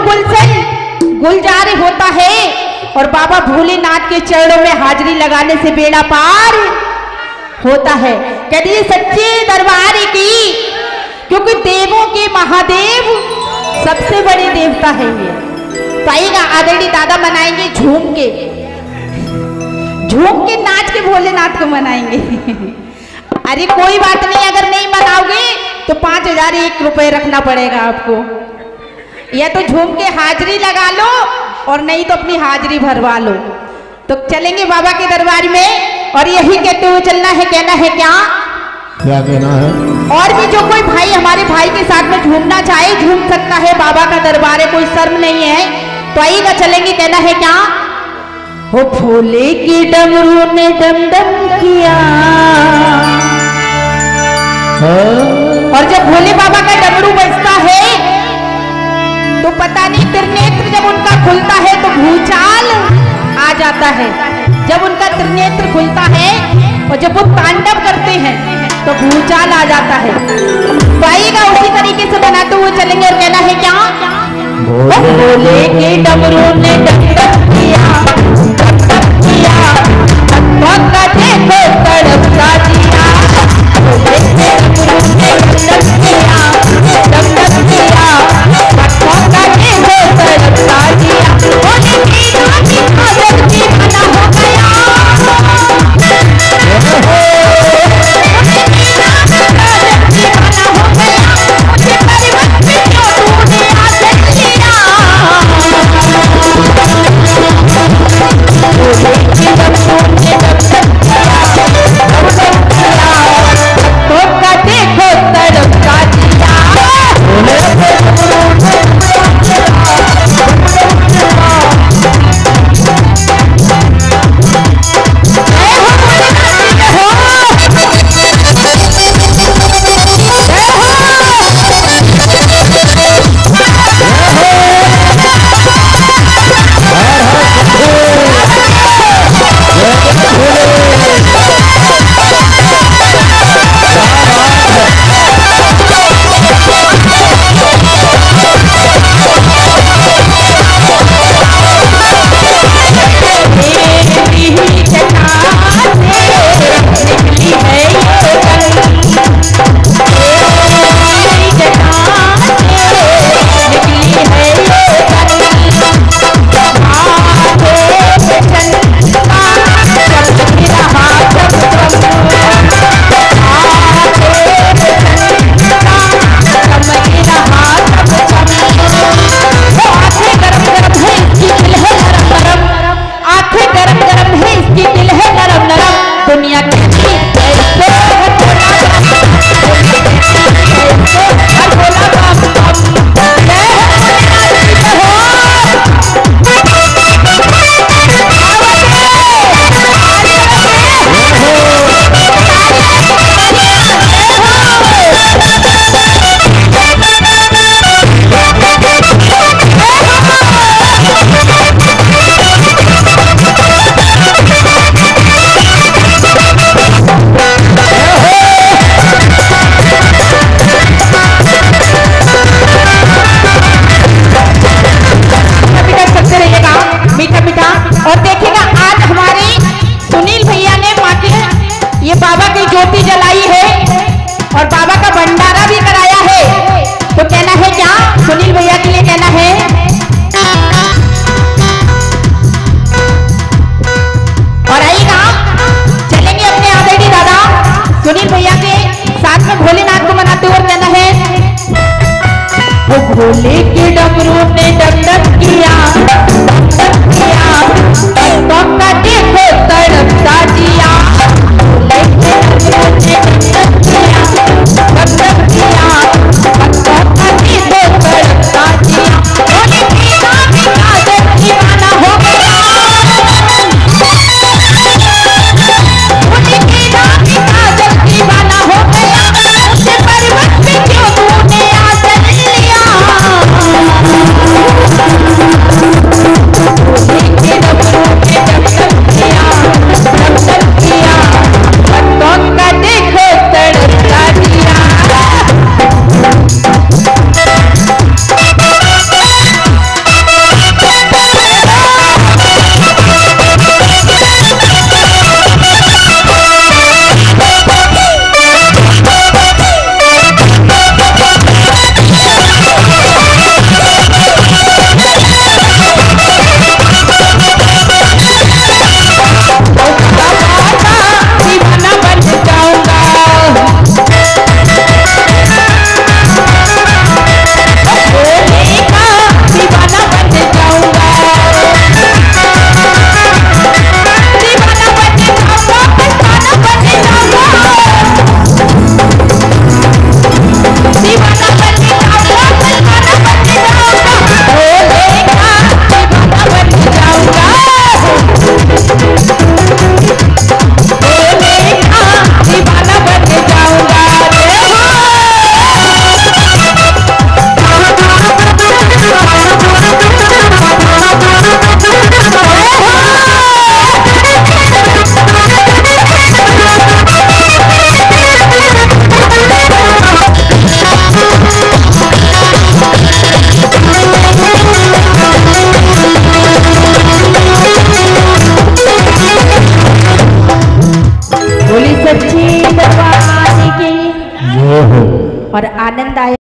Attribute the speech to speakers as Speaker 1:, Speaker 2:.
Speaker 1: गुलशन गुलजार होता है और बाबा भोलेनाथ के चरणों में हाजिरी लगाने से बेड़ा पार होता है। कहती सच्चे दरबार की, क्योंकि देवों के महादेव सबसे बड़े देवता है ये। तो आइएगा आदरणीय दादा मनाएंगे झूम के नाच के भोलेनाथ को मनाएंगे। अरे कोई बात नहीं, अगर नहीं मनाओगे तो 5001 रुपए रखना पड़ेगा आपको। या तो झूम के हाजिरी लगा लो और नहीं तो अपनी हाजिरी भरवा लो। तो चलेंगे बाबा के दरबार में और यही कहते हुए चलना है। कहना है क्या
Speaker 2: कहना है?
Speaker 1: और भी जो कोई भाई हमारे भाई के साथ में झूमना चाहे झूम सकता है। बाबा का दरबार है, कोई शर्म नहीं है। तो आइएगा चलेंगे। कहना है क्या? हो भोले की डमरू ने डम डम किया। और जब भोले बाबा का डमरू बजता है तो पता नहीं त्रिनेत्र जब उनका खुलता है तो भूचाल आ जाता है। जब उनका त्रिनेत्र खुलता है और जब वो तांडव करते हैं तो भूचाल आ जाता है। तो आइएगा उसी तरीके से बनाते हुए चलेंगे और कहना है क्या? भोले के डमरू ने डम डम किया, देखो तड़पता जिया। भोले के डमरू ने डम डम किया, डम डम किया, देखो तड़पता जिया। भोले की नाची आदत दीवाना हो गया। भोले के डमरू ने डम डम किया, डम किया, का देखो तड़पता जिया। भोले के डमरू ने डम किया, डम किया, का देखो तड़पता जिया। भोले की नाची आदत दीवाना हो गया। भोले की नाची आदत दीवाना हो गया। उसे पर्वत पे क्यों तूने आसन लिया। भोले के डमरू ने डम डम आनंद आया।